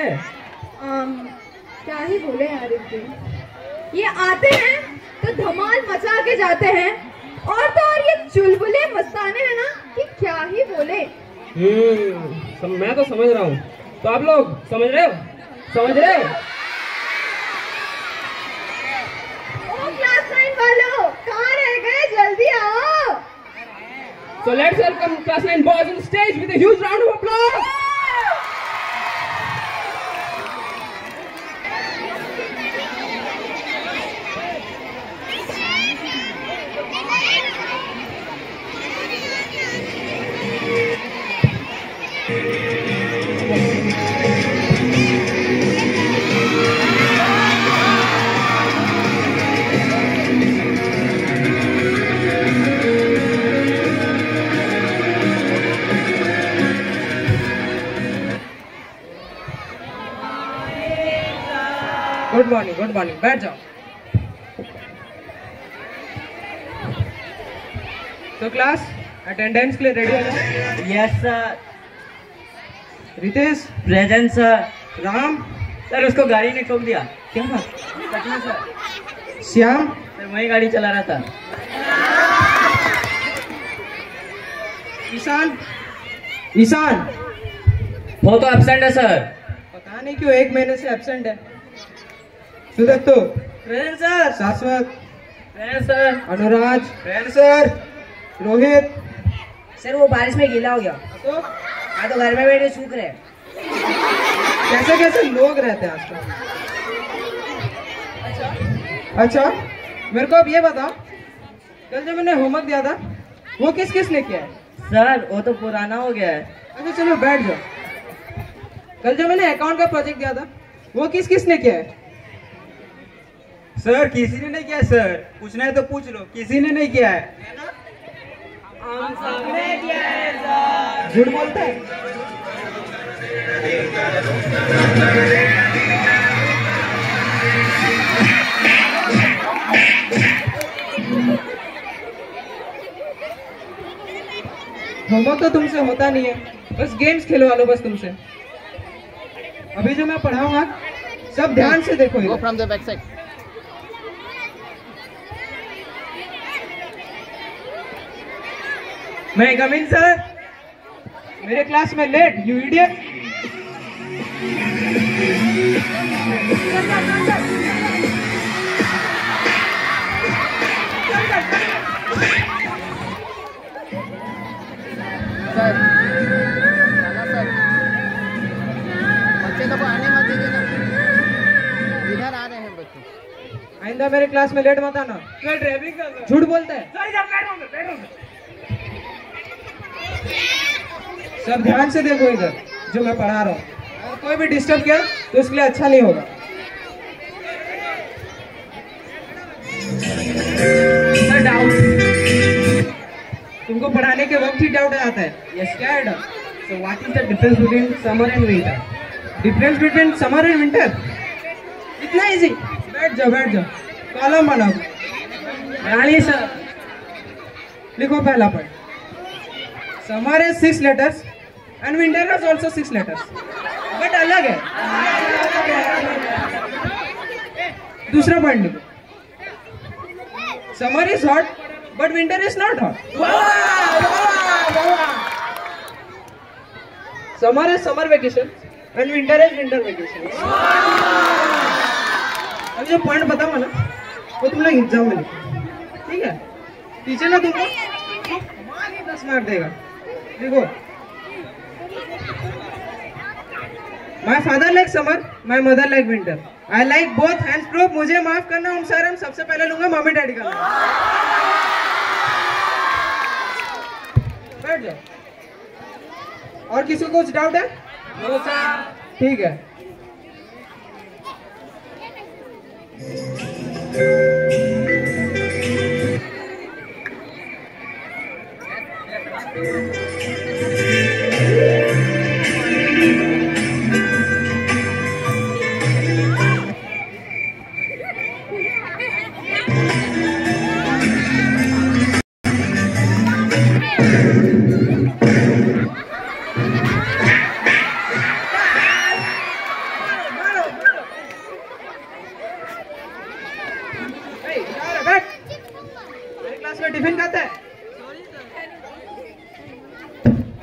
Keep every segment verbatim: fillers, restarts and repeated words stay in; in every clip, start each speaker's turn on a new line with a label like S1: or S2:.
S1: um, क्या ही बोले यार इनके। ये आते हैं तो धमाल मचा के जाते हैं, और तो और ये चुलबुले मस्ताने हैं ना कि क्या ही बोले।
S2: हम्म मैं तो समझ रहा हूँ, तो आप लोग समझ रहे हो? समझ रहे हो?
S1: ओ क्लास नाइन वालों, कहाँ रह गए? जल्दी आओ।
S2: So let's welcome class nine boys on stage with a huge round of applause. Good morning, good morning, बैठ जाओ। तो क्लास अटेंडेंस के लिए रेडी हो जाओ।
S3: Yes sir.
S2: Ritesh
S3: present sir.
S2: Ram
S3: sir उसको गाड़ी ने ठोक दिया।
S2: क्या बात?
S3: पटना सर।
S2: श्याम
S3: सर वही गाड़ी चला रहा था।
S2: ईशान ईशान
S3: वो तो एब्सेंट है सर।
S2: पता नहीं क्यों एक महीने से एब्सेंट है। Sudatto
S3: present sir.
S2: Shashwat
S3: present sir.
S2: Anuraj present sir. Rohit
S4: sir वो बारिश में गीला हो गया,
S2: तो
S4: हाँ तो घर में बैठे सूख रहे।
S2: कैसे कैसे लोग रहते हैं आजकल। अच्छा मेरे को अब ये बताओ, कल जो मैंने होमवर्क दिया था वो किस किस ने किया है?
S3: सर वो तो पुराना हो गया है।
S2: अच्छा चलो बैठ जाओ। कल जो मैंने अकाउंट का प्रोजेक्ट दिया था वो किस किस ने किया है?
S5: सर किसी ने नहीं किया सर। पूछना है तो पूछ लो, किसी ने नहीं किया है।
S3: हम सबने किया है सर।
S2: झूठ बोलते हैं। होमवर्क तो तुमसे होता नहीं है, बस गेम्स खेलवा लो बस तुमसे। अभी जो मैं पढ़ाऊंगा सब ध्यान से देखो।
S6: Go from the back side.
S2: मैं कम इन सर। मेरे क्लास में लेट यू इडियट।
S6: सर नाना सर, बच्चे तो को आने मत दीजिए ना, इधर आ रहे हैं बच्चे।
S2: आइंदा मेरे क्लास में लेट मत आना।
S5: सर ड्राइविंग कर।
S2: झूठ बोलता है। सब ध्यान से देखो इधर जो मैं पढ़ा रहा हूँ। अगर कोई भी डिस्टर्ब किया तो उसके लिए अच्छा नहीं होगा। सर डाउट, तुमको पढ़ाने के वक्त ही डाउट आता है। यस क्या है doubt? So what is the difference between summer and winter? Difference between summer and winter इतना इजी। बैठ जाओ बैठ जाओ, कॉलम बनाओ। रानी सर लिखो पहला पॉइंट। समर है सिक्स लेटर्स एंड विंटर है ऑल्सो सिक्स लेटर्स, बट अलग है। दूसरा पॉइंट लिखो। Summer is hot but winter is not hot. Summer है summer vacation and winter is winter vacation. अब जो पॉइंट बताऊंगा ना वो तुम लोग एग्जाम में लिखो, ठीक है? टीचर ना तुमको दस मार्क देगा। देखो, my father like summer, my mother like winter, I like both hands proof. मुझे माफ करना हम सर, हम सबसे पहले लूंगा मम्मी डैडी का। बैठ जाओ। और किसी को कुछ डाउट है? ठीक है।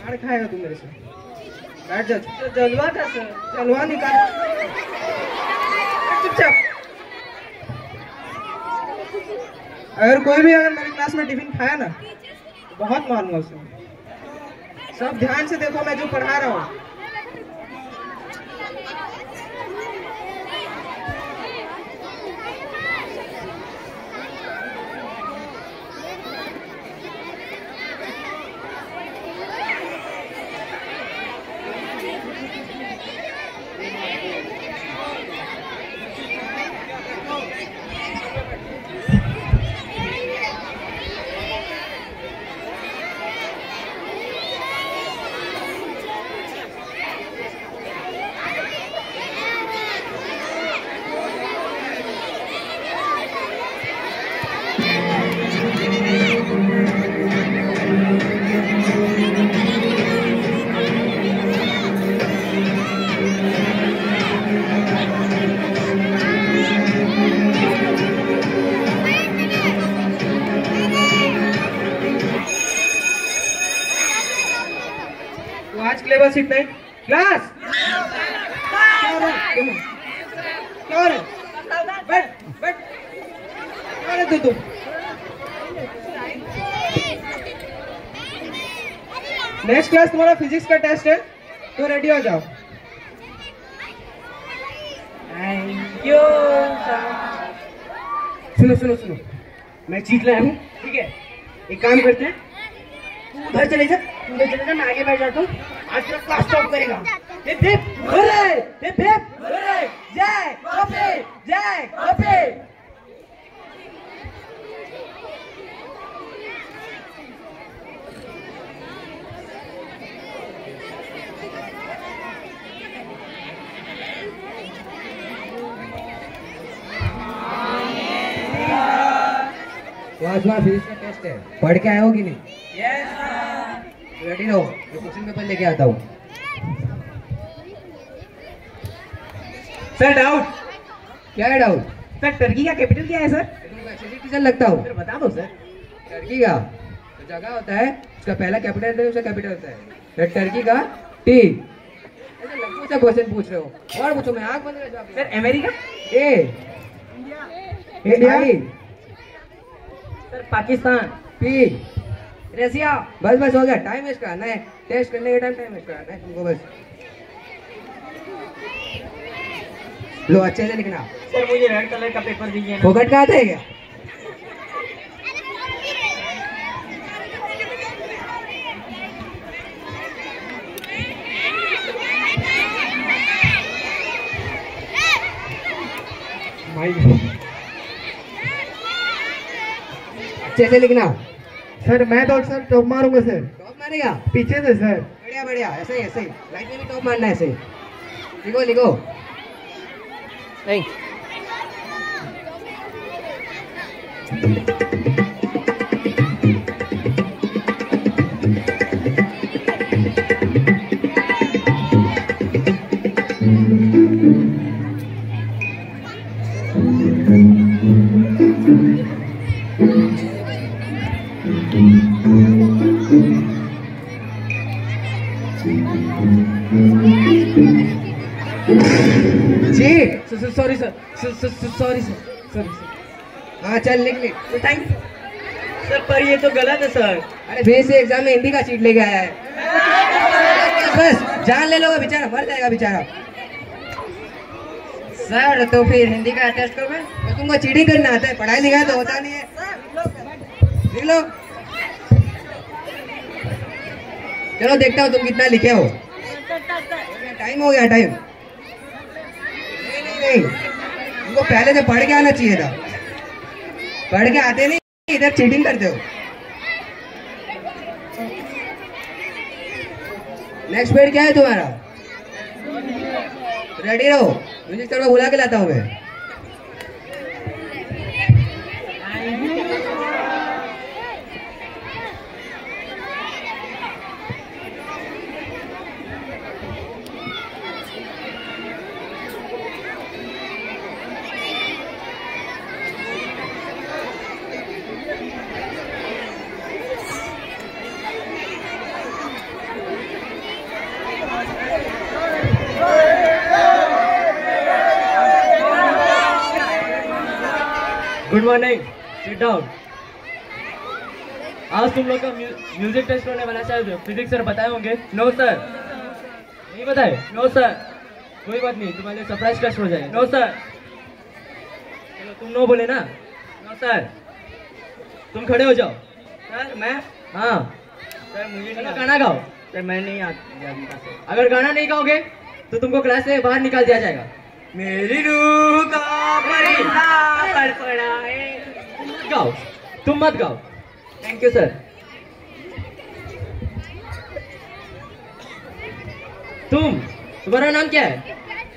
S2: मार खाएगा तू मेरे से। बैठ जा।
S3: तो जलवा था सर।
S2: जलवा निकाल। चुपचाप। अगर कोई भी अगर मेरी क्लास में टिफिन खाया ना तो बहुत मारूंगा उसे। सब ध्यान से देखो मैं जो पढ़ा रहा हूँ। आज के लिए बस इतना ही। क्लास क्या हो रहा है? क्या हो रहा है? बैठ बैठ। क्या है तू तू? नेक्स्ट क्लास तुम्हारा फिजिक्स का टेस्ट है तो रेडी हो जाओ।
S3: Thank you sir.
S2: सुनो सुनो सुनो, मैं जीत लाया हूँ, ठीक है? एक काम करते हैं, तू उधर चले जा, तू उधर चले जा, मैं आगे बैठ जाता हूँ। आज तेरा क्लास स्टॉप करेगा। Hip hip hurray, hip hip hurray, जय कपिल, जय कपिल। तो आज तुम्हारा फिजिक्स का टेस्ट है, पढ़ के आए हो कि नहीं?
S3: Yes sir.
S2: रेडी रहो, मैं क्वेश्चन पेपर लेके आता हूँ। Sir doubt. क्या है डाउट? सर टर्की का कैपिटल क्या है सर? तुमको एक्सेसिव टीचर लगता हूँ। सर बता दो सर। टर्की का तो जगह होता है, उसका पहला कैपिटल होता है, उसका कैपिटल होता है। तो टर्की का टी। ऐसे लंबू सा क्वेश्चन पूछ रहे हो और पूछो, मैं आँख बंद कर जवाब। Sir America? ए इंडिया।
S3: सर पाकिस्तान।
S2: पी रसिया। बस बस हो गया, टाइम वेस्ट करना है, टेस्ट करने का टाइम टाइम वेस्ट करना है तुमको बस। लो अच्छे से लिखना।
S3: सर मुझे रेड कलर का पेपर दीजिए ना।
S2: फोकट का आता है क्या? अच्छे से लिखना।
S5: सर मैं तो सर टॉप मारूंगा सर।
S2: टॉप मारेगा?
S5: पीछे से सर।
S2: बढ़िया बढ़िया, ऐसे ही ऐसे ही लाइफ में भी टॉप मारना है, ऐसे ही लिखो लिखो।
S6: नहीं
S2: जी sorry sir, sorry sir, sorry sir. हाँ चल लिख लिख।
S3: थैंक यू सर, पर ये तो गलत है सर।
S2: अरे फिर से एग्जाम में हिंदी का सीट लेके आया है। बस जान ले लो, बेचारा मर जाएगा बेचारा। सर तो फिर हिंदी का टेस्ट करो। मैं तो तुमको चीटिंग करना आता है, पढ़ाई लिखाई तो होता नहीं है। लिख लो। चलो देखता हूँ तुम कितना लिखे हो। टाइम हो गया, टाइम। नहीं नहीं नहीं, तुमको पहले से पढ़ के आना चाहिए था, पढ़ के आते नहीं, इधर चीटिंग करते हो। नेक्स्ट पीरियड क्या है तुम्हारा? रेडी रहो, म्यूजिक सर में बुला के लाता हूँ मैं।
S3: Good morning, sit down. आज तुम लोग का म्यूजिक टेस्ट होने वाला है, फिजिक्स सर बताए होंगे? नो सर, नहीं बताए? नो सर, कोई बात नहीं, तुम्हारे सरप्राइज टेस्ट हो जाएगा। नो सर, चलो तुम नो बोले ना? नो सर, तुम खड़े हो जाओ।
S5: सर मैं
S3: हाँ
S5: सर मुझे
S3: चलो गाना गाओ।
S5: सर मैं नहीं आता।
S3: अगर गाना नहीं गाओगे तो तुमको क्लास से बाहर निकाल दिया जाएगा।
S5: मेरी रूह का परिंदा फड़फड़ाए।
S3: गाओ, तुम मत गाओ। Thank you sir. तुम, तुम्हारा नाम क्या है?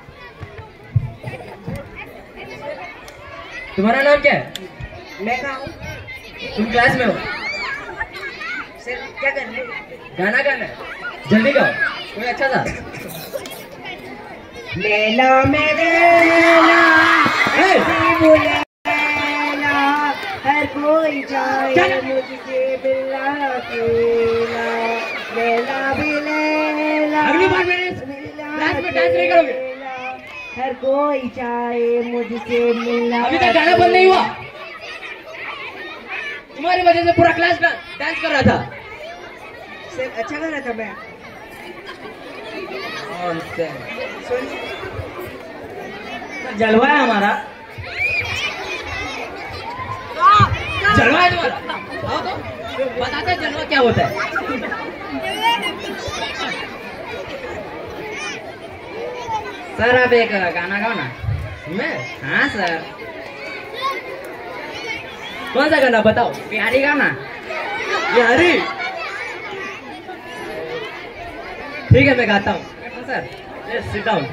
S3: तुम्हारा नाम क्या है?
S4: मैं कहाँ हूँ?
S3: तुम क्लास में हो।
S4: सर क्या कर रहे हो?
S3: गाना गाना है, जल्दी गाओ कोई अच्छा सा।
S4: लैला मेरे लैला ऐसी बुलैला, हर कोई चाहे मुझसे मिलना अकेला। लैला भी लैला,
S3: अगली बार मेरे क्लास में डांस नहीं करोगे।
S4: हर कोई चाहे मुझसे मिलना।
S3: अभी तक गाना बंद नहीं हुआ। तुम्हारी वजह से पूरा क्लास डांस कर रहा था।
S4: सर अच्छा कर रहा था मैं।
S3: जलवा है हमारा, जलवा है तुम्हारा। आओ तो बताते हैं जलवा क्या होता है। सर आप एक गाना गाओ ना। मैं? हाँ सर। कौन सा गाना बताओ? बिहारी गाना। बिहारी? ठीक है मैं गाता हूँ। Sir yes, sit down.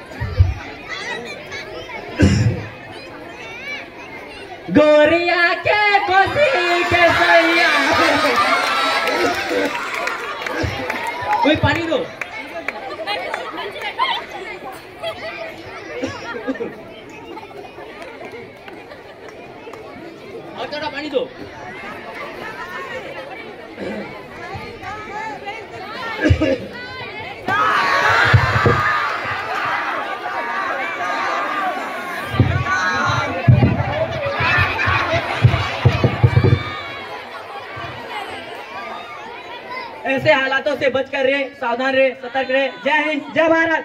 S3: गोरिया के कोसी के सैया। कोई पानी दो। और थोड़ा पानी दो। ऐसे हालातों से बचकर रहे, सावधान रहे, सतर्क रहे। जय हिंद, जय भारत।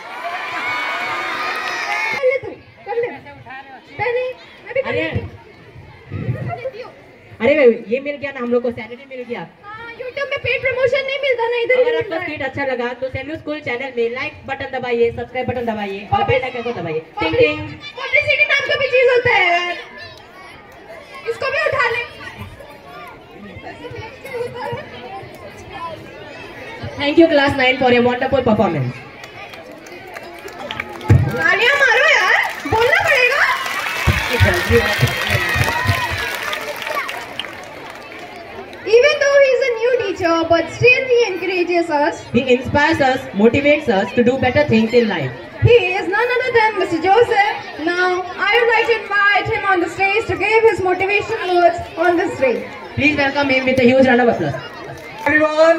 S1: कर ले तू, कर ले। पहले मैं भी कर
S3: अरे
S1: लेती हूँ।
S3: अरे ये मिल गया ना हम लोग को, सैलरी मिल गया।
S1: हाँ, YouTube में पेड प्रमोशन नहीं मिलता ना, इधर ही
S3: अगर
S1: मिलता
S3: आपको
S1: है।
S3: फीड अच्छा लगा तो सैल्यू स्कूल चैनल में लाइक बटन दबाइए, सब्सक्राइब बटन दबाइए और बेल आइकन को दबाइए। टिंग टिंग।
S1: पब्लिसिटी नाम का भी चीज होता है यार, इसको भी उठा ले।
S3: Thank you class nine for a wonderful performance.
S1: तालियां मारो यार, बोलना पड़ेगा। Even though he is a new teacher, but still he encourages us.
S3: He inspires us, motivates us to do better things in life.
S1: He is none other than Mister Joseph. Now, I would like to invite him on the stage to give his motivational words on the stage.
S3: Please welcome him with a huge round of applause.
S5: Everyone,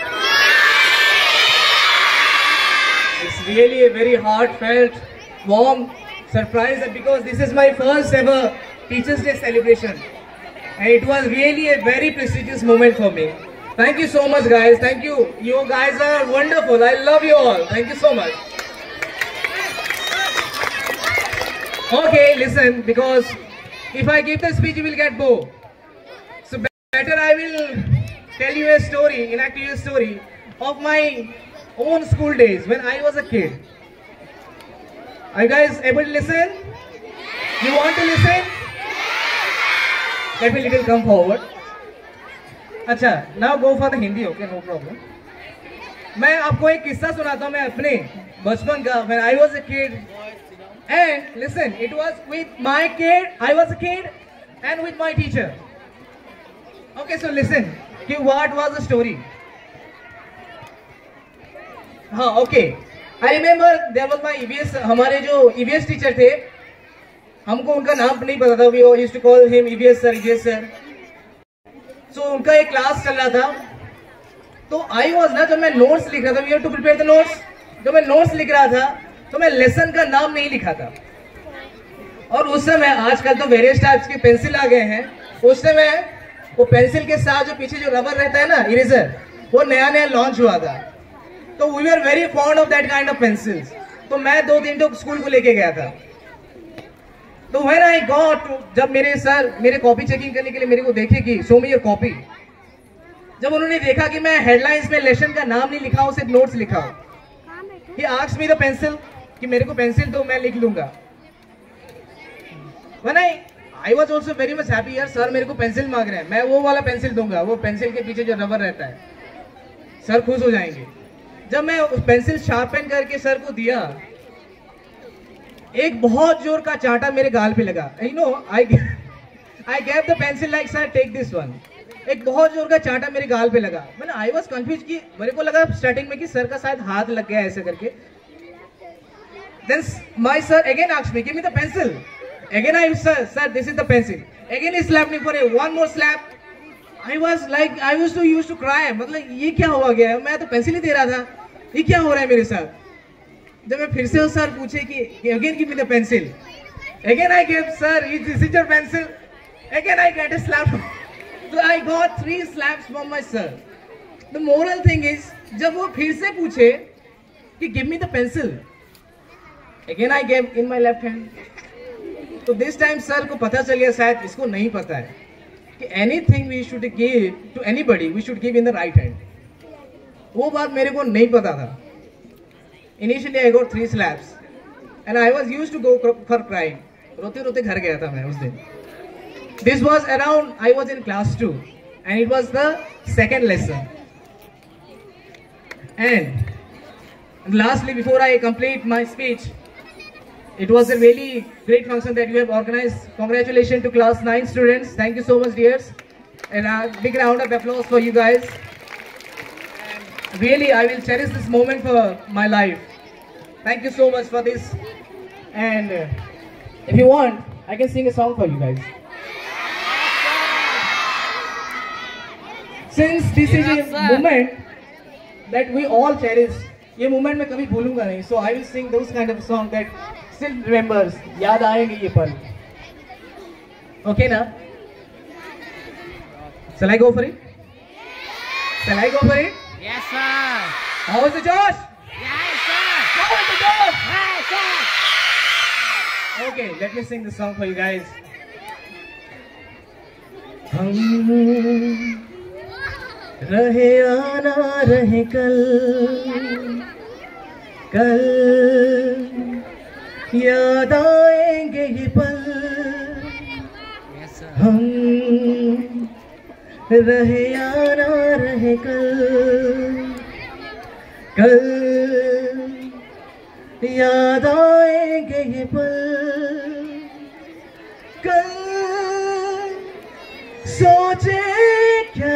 S5: it's really a very heartfelt, warm surprise because this is my first ever Teachers Day celebration. And it was really a very prestigious moment for me. Thank you so much guys, thank you. You guys are wonderful, I love you all. Thank you so much. Okay, listen, because if I give the speech you will get bored. So better I will tell you a story, enact you a story of my own school days when I was a kid. Are you guys able to listen? You want to listen? Let me little come forward. अच्छा, now go for the Hindi, okay, no problem. मैं आपको एक किस्सा सुनाता हूँ मैं अपने बचपन का when I was a kid. And listen, it was with my kid, I was a kid and with my teacher. Okay, so listen, कि what was the story? हाँ, okay. I remember there was my E V S, हमारे जो E V S teacher थे, हमको उनका नाम नहीं पता था, we used to call him E V S sir, E V S sir. So उनका एक क्लास चल रहा था, तो I was ना जब मैं नोट्स लिख रहा था, we have to prepare the notes. जब मैं नोट्स लिख रहा था, तो मैं लेसन का नाम नहीं लिखा था, और उस समय, आजकल तो वेरियस टाइप्स के पेंसिल आ गए हैं, उस समय वो पेंसिल के साथ जो पीछे जो रबर रहता है ना, इरेजर, वो नया नया लॉन्च हुआ था। तो we are very fond of that kind of pencils. तो मैं दो दिन तो स्कूल को लेके गया था। तो व्हेन आई गॉट, जब मेरे सर मेरे कॉपी चेकिंग करने के लिए मेरे को देखे कि शो मी योर कॉपी, जब उन्होंने देखा कि मैं हेडलाइंस में लेसन का नाम नहीं लिखा हूं, सिर्फ नोट्स लिखा हूं, he asked me the pencil, कि मेरे को पेंसिल दो, मैं लिख लूंगा। When I I was also very much happy, यार सर मेरे को पेंसिल मांग रहे हैं, मैं वो वाला पेंसिल दूंगा, वो पेंसिल के पीछे जो रबर रहता है, सर खुश हो जाएंगे। जब मैं उस पेंसिल शार्पन करके सर को दिया, एक बहुत जोर का चांटा मेरे गाल पे लगा। You know I I gave the pencil like sir take this one. एक बहुत जोर का चांटा मेरे गाल पे लगा। मैंने आई वाज कंफ्यूज कि मेरे को लगा स्टार्टिंग में कि सर का शायद हाथ लग गया ऐसे करके। Then my sir again asked me give me the pencil. Again I sir sir this is the pencil. Again he slapped me for a one more slap. I was like I was to used to cry, मतलब ये क्या हुआ गया, मैं तो pencil ही दे रहा था, ये क्या हो रहा है मेरे साथ। जब मैं फिर से उस सर पूछे कि again give me the pencil, again I give sir this is your pencil, again I get a slap. So I got three slaps from my sir. The moral thing is, जब वो फिर से पूछे कि give me the pencil, again I gave in my left hand. तो this time sir को पता चल गया, शायद इसको नहीं पता है कि anything we should give to anybody, we should give in the right hand. वो बात मेरे को नहीं पता था. Initially I got three slaps, and I was used to go for crying. रोते रोते घर गया था मैं उस दिन. This was around, I was in class two, and it was the second lesson. And lastly, before I complete my speech, it was a really great function that you have organized. Congratulations to class nine students. Thank you so much, dears. And a big round of applause for you guys. And really, I will cherish this moment for my life. Thank you so much for this. And uh, if you want, I can sing a song for you guys. Since this is a moment that we all cherish, ये moment मैं कभी भूलूंगा नहीं, so I will sing those kind of song that still remembers, याद आएंगे ये पल. Okay ना? Shall I go for it? Shall I go for it?
S6: Yes, sir.
S5: How is the Josh?
S6: Yes, sir.
S5: How is the Josh?
S6: Yes, sir.
S5: Okay, let me sing the song for you guys. हम रहे आना रहे कल, कल याद आएंगे ये पल.
S6: Yes, sir.
S5: हम रहे आना रहे कल, कल याद आएंगे ये पल. कल सोचे क्या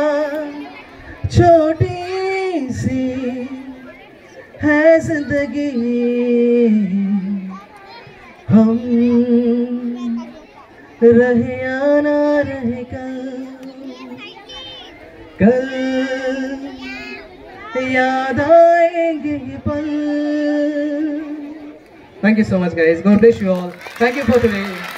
S5: छोटी सी है जिंदगी, हम रहे आना रहे कल, कल याद आएंगे ये पल. Thank you so much guys. God bless you all. Thank you for today.